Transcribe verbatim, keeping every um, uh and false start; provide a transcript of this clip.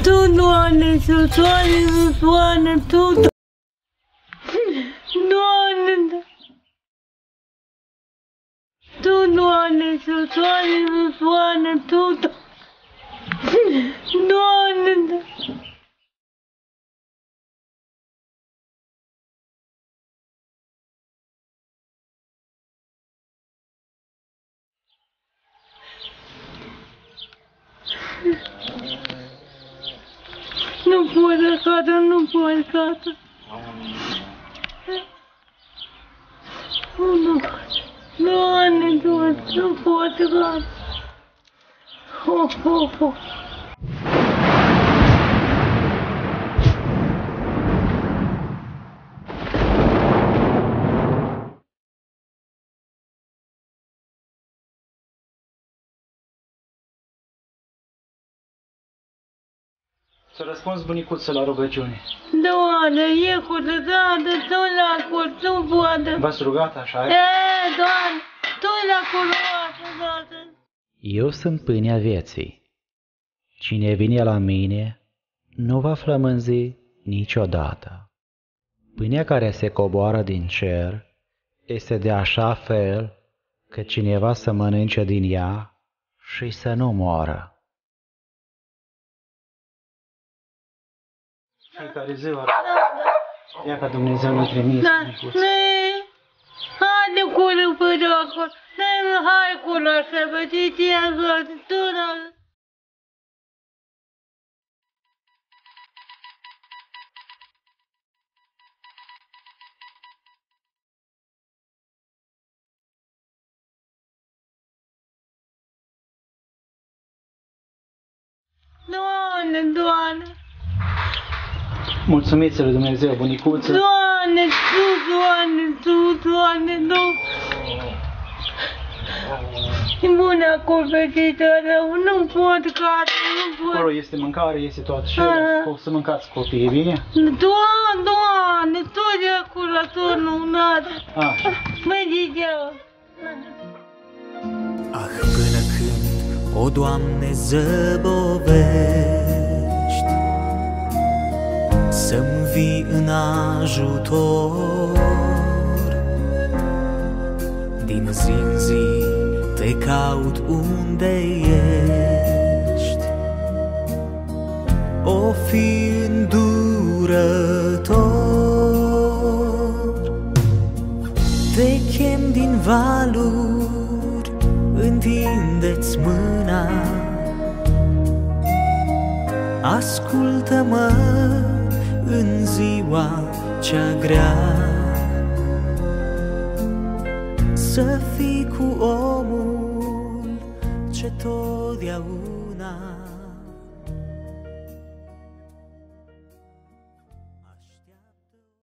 Tu, Doamne, Iisuse, Doamne, Tu, Doamne, Tu, Doamne, Iisuse, Doamne, Tu, Doamne. Nu pot, gata, nu pot, gata. Nu pot. Doamne, Doamne, nu pot, gata. Oh, oh, oh. Să răspunzi, bunicuță, la rugăciune. Doamne, e cu dădată, Tu la cur, Tu poate. V-ați rugat așa? E, Doamne, Tu la culoasă, Doamne. Eu sunt pâinea vieții. Cine vine la mine nu va flămânzi niciodată. Pâinea care se coboară din cer este de așa fel că cineva să mănânce din ea și să nu moară. Fiecare zi, ia ca Dumnezeu ne trimis. Da, ne, haide cură până acolo, ne, hai cură să vă citează, Tu la... Doamne, Doamne! Mulțumiți lui Dumnezeu, bunicuță. Doamne, Tu, Doamne, Tu, Doamne, Tu! Bună competitoare, nu pot, gata, nu pot. Acolo este mâncare, este toată și Ah. o să mâncați copiii, bine? Doamne, Doamne, Tu de acolo, Tu nu, nada. Așa. Mergea. Ah, până când, o Doamne, zăbovești să-mi vii în ajutor, din zi în zi te caut unde ești, o fi îndurător. Te chem din valuri, întinde-ți mâna, ascultă-mă în ziua cea grea, să fii cu omul ce totdeauna